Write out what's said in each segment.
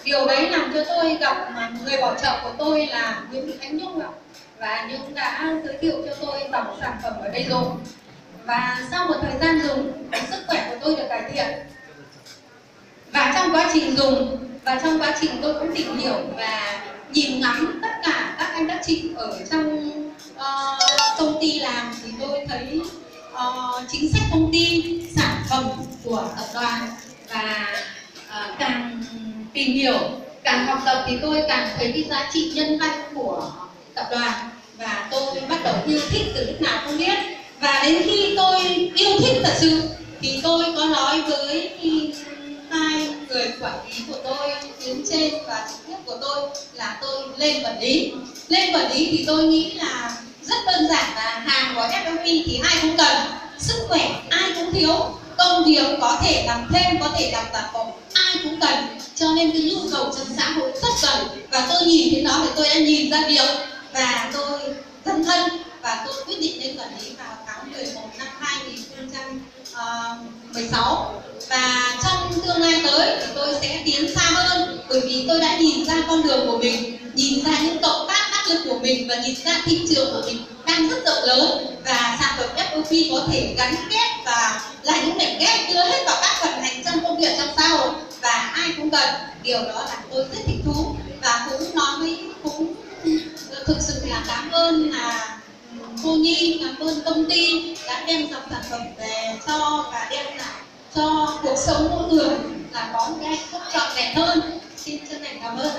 điều đấy làm cho tôi gặp người bảo trợ của tôi là Nguyễn Thị Khánh Nhung ạ, và Nhung đã giới thiệu cho tôi dòng sản phẩm ở đây rồi. Và sau một thời gian dùng, sức khỏe của tôi được cải thiện. Và trong quá trình dùng và trong quá trình tôi cũng tìm hiểu và nhìn ngắm tất cả các anh các chị ở trong công ty làm, thì tôi thấy chính sách công ty, sản phẩm của tập đoàn, và càng tìm hiểu, càng học tập thì tôi càng thấy cái giá trị nhân văn của tập đoàn, và tôi bắt đầu yêu thích từ lúc nào không biết. Và đến khi tôi yêu thích thật sự thì tôi có nói với hai người quản lý của tôi, tuyến trên và trực tiếp của tôi, là tôi lên quản lý. Lên quản lý thì tôi nghĩ là rất đơn giản, là hàng của FLV thì ai cũng cần, sức khỏe ai cũng thiếu, công việc có thể làm thêm, có thể làm tạp vụ, ai cũng cần, cho nên cái nhu cầu trong xã hội rất cần. Và tôi nhìn thấy nó thì tôi đã nhìn ra điều, và tôi dấn thân và tôi quyết định lên quản lý vào tháng 11 năm 2016. Và trong tương lai tới thì tôi sẽ tiến xa hơn, bởi vì tôi đã nhìn ra con đường của mình, nhìn ra những cộng tác đắc lực của mình, và nhìn ra thị trường của mình đang rất rộng lớn, và sản phẩm FOP có thể gắn kết và là những mảnh ghép đưa hết vào các vận hành trong công việc trong xã hội, và ai cũng cần. Điều đó là tôi rất thích thú, và cũng nói với thực sự là cảm ơn là cô Nhi, cảm ơn công ty đã đem dòng sản phẩm về cho, và đem lại cho cuộc sống mỗi người là có một cái hạnh phúc trọn vẹn hơn. Xin chân thành cảm ơn.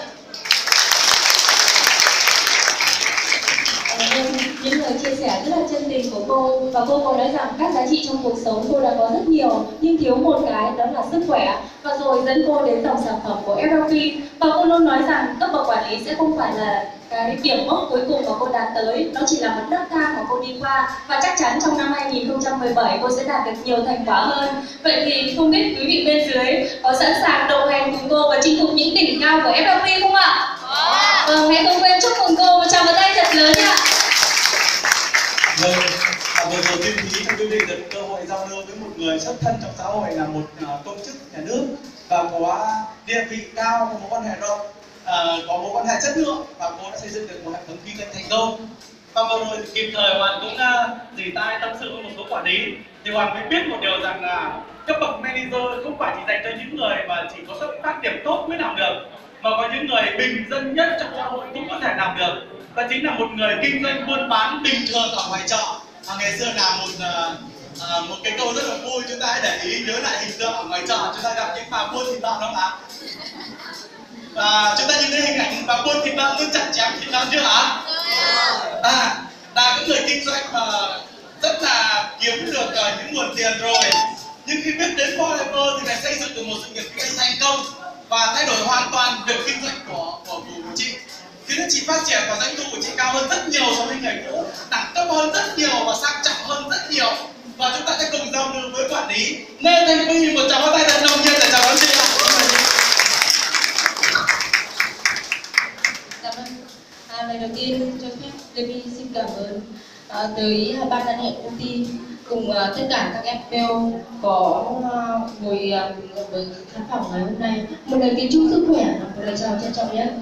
Những lời chia sẻ rất là chân tình của cô, và cô có nói rằng các giá trị trong cuộc sống cô đã có rất nhiều, nhưng thiếu một cái, đó là sức khỏe, và rồi dẫn cô đến dòng sản phẩm của FLV. Và cô luôn nói rằng cấp bậc quản lý sẽ không phải là cái điểm mốc cuối cùng mà cô đạt tới, nó chỉ là một nấc thang mà cô đi qua, và chắc chắn trong năm 2017 cô sẽ đạt được nhiều thành quả hơn. Vậy thì không biết quý vị bên dưới có sẵn sàng đồng hành cùng cô và chinh phục những đỉnh cao của FLV không ạ? Vâng, hãy không quên chúc mừng cô một tràng tay thật lớn ạ. Vâng, vừa rồi Kim Thúy cho quý vị được cơ hội giao lưu với một người xuất thân trong xã hội, là một công chức nhà nước và có địa vị cao, có mối quan hệ rộng, có mối quan hệ chất lượng, và cô đã xây dựng được một hệ thống kinh doanh thành công. Và vừa rồi kịp thời Hoàn cũng dì tai tâm sự với một số quản lý, thì Hoàn mới biết một điều rằng là cấp bậc manager không phải chỉ dành cho những người mà chỉ có xuất phát điểm tốt mới làm được, mà có những người bình dân nhất trong xã hội cũng có thể làm được. Và chính là một người kinh doanh buôn bán bình thường ở ngoài chợ. Ngày xưa là một cái câu rất là vui, chúng ta hãy để ý nhớ lại hình tượng ở ngoài chợ, chúng ta gặp những bà buôn thịt lợn không ạ? Và chúng ta nhìn thấy hình ảnh bà buôn thịt lợn luôn chặt chém thịt lợn chưa ạ? Là những người kinh doanh mà rất là kiếm được những nguồn tiền rồi, nhưng khi biết đến Forever thì lại xây dựng được một sự nghiệp kinh doanh thành công và thay đổi hoàn toàn việc kinh doanh của chị. Thì chị phát triển và doanh thu của chị cao hơn rất nhiều so với người cũ, đẳng cấp hơn rất nhiều và sang trọng hơn rất nhiều. Và chúng ta sẽ cùng giao lưu với quản lý Lê Thanh Phi, một tràng pháo tay thật nồng nhiệt để chào đón chị ạ. Cảm ơn. Lời đầu tiên cho phép Debbie xin cảm ơn tới ban lãnh đạo công ty cùng tất cả các FPO có ngồi với khán phòng ngày hôm nay. Một lời kính chúc sức khỏe, một lời chào trân trọng nhất.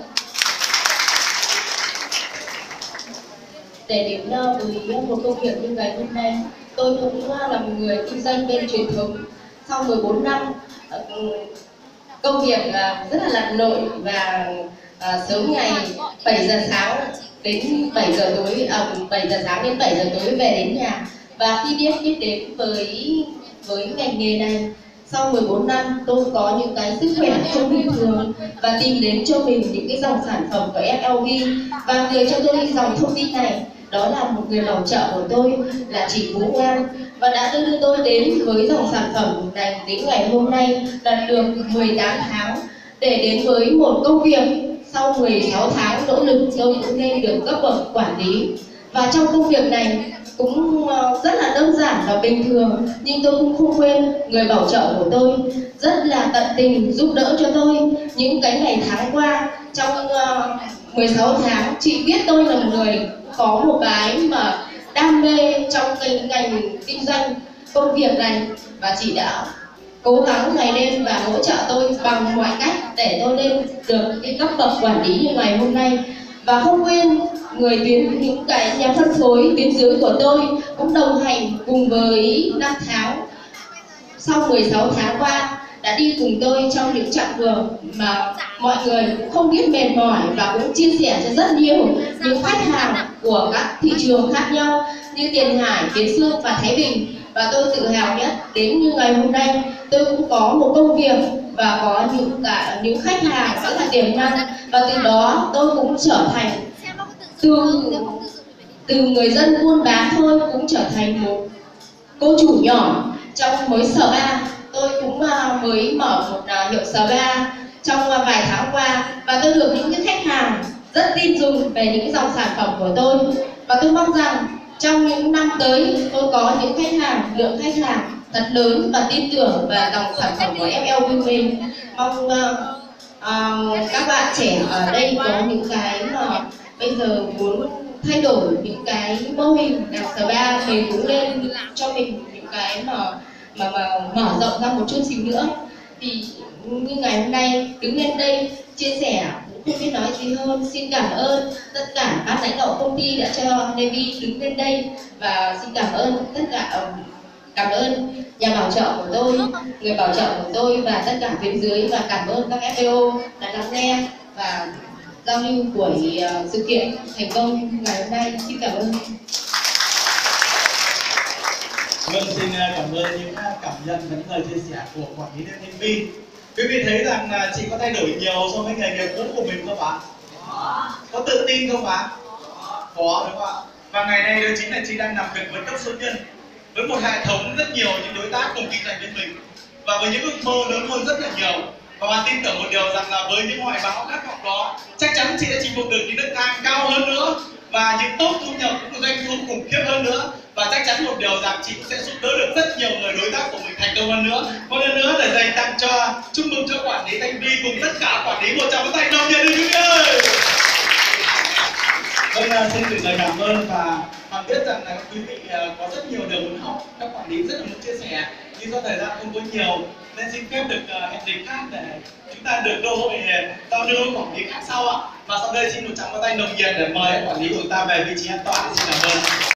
Để đến với một công việc như ngày hôm nay, tôi cũng là một người kinh doanh bên truyền thống. Sau 14 năm công việc rất là lặn lội, và sớm ngày 7 giờ sáng đến 7 giờ tối, 7 giờ sáng đến 7 giờ tối về đến nhà. Và khi biết đến với ngành nghề này, sau 14 năm tôi có những cái sức khỏe không bình thường và tìm đến cho mình những cái dòng sản phẩm của FLV, và người cho tôi dòng thông tin này đó là một người bảo trợ của tôi là chị Vũ An, và đã đưa tôi đến với dòng sản phẩm này đến ngày hôm nay là được 18 tháng để đến với một công việc. Sau 16 tháng nỗ lực tôi cũng lên được cấp bậc quản lý, và trong công việc này cũng rất là đơn giản và bình thường, nhưng tôi cũng không quên người bảo trợ của tôi rất là tận tình giúp đỡ cho tôi những cái ngày tháng qua. Trong 16 tháng chị biết tôi là một người có một cái mà đam mê trong cái ngành kinh doanh công việc này, và chị đã cố gắng ngày đêm và hỗ trợ tôi bằng mọi cách để tôi lên được cái cấp bậc quản lý như ngày hôm nay. Và không quên những cái nhà phân phối tuyến dưới của tôi cũng đồng hành cùng với năm tháng, sau 16 tháng qua đã đi cùng tôi trong những chặng đường mà mọi người cũng không biết mệt mỏi, và cũng chia sẻ cho rất nhiều những khách hàng của các thị trường khác nhau như Tiền Hải, Kiến Sương và Thái Bình. Và tôi tự hào nhất đến như ngày hôm nay tôi cũng có một công việc và có những khách hàng rất là tiềm năng, và từ đó tôi cũng trở thành từ người dân buôn bán thôi cũng trở thành một cô chủ nhỏ trong mới spa. Tôi cũng mới mở một hiệu spa trong vài tháng qua, và tôi được những khách hàng rất tin dùng về những dòng sản phẩm của tôi. Và tôi mong rằng trong những năm tới tôi có những lượng khách hàng thật lớn và tin tưởng vào dòng sản phẩm của FL Women. Mong các bạn trẻ ở đây có những cái mà bây giờ muốn thay đổi những cái mô hình làm spa, mình cũng lên cho mình những cái mà mở rộng ra một chút xíu nữa. Thì như ngày hôm nay đứng lên đây chia sẻ cũng không biết nói gì hơn. Xin cảm ơn tất cả ban lãnh đạo công ty đã cho Navy đứng lên đây, và xin cảm ơn tất cả nhà bảo trợ của tôi, người bảo trợ của tôi và tất cả tuyến dưới, và cảm ơn các FPO đã lắng nghe và giao lưu của sự kiện thành công ngày hôm nay. Xin cảm ơn. Vâng, xin cảm ơn những cảm nhận và những lời chia sẻ của quản lý viên Thanh Vi. Quý vị thấy rằng là chị có thay đổi nhiều so với nghề nghiệp cũ của mình không ạ? Có tự tin không ạ? Có, đúng không ạ? Và ngày nay đó chính là chị đang làm việc với cấp số nhân, với một hệ thống rất nhiều những đối tác cùng kinh doanh với mình, và với những ước mơ lớn hơn rất là nhiều. Và bạn tin tưởng một điều rằng là với những hoài bão khát vọng đó, chắc chắn chị sẽ chinh phục được những nấc thang cao hơn nữa, và những tốt thu nhập cũng được doanh thu khủng khiếp hơn nữa. Và chắc chắn một điều rằng chị cũng sẽ giúp đỡ được rất nhiều người đối tác của mình thành công hơn nữa. Một lần nữa để dành tặng cho, chúc mừng cho quản lý Thanh Vi cùng tất cả quản lý một tràng tay nồng nhiệt đi quý vị ơi. Vâng, xin gửi lời cảm ơn, và Hoàng biết rằng là quý vị có rất nhiều điều muốn học, các quản lý rất là muốn chia sẻ, nhưng do thời gian không có nhiều nên xin phép được hẹn dịp khác để chúng ta được cơ hội giao lưu quản lý khác sau ạ. Và sau đây xin một tràng tay nồng nhiệt để mời quản lý của ta về vị trí an toàn. Xin cảm ơn.